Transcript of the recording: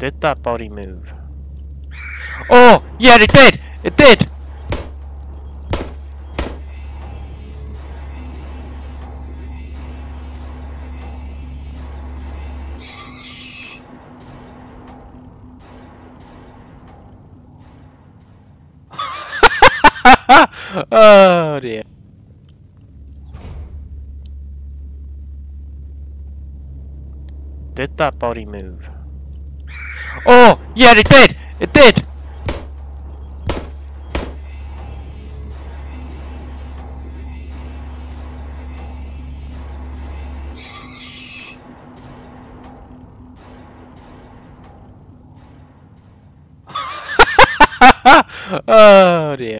Did that body move? Oh! Yeah, it did! It did! Oh dear. Did that body move? Oh! Yeah, it did! It did! Oh dear.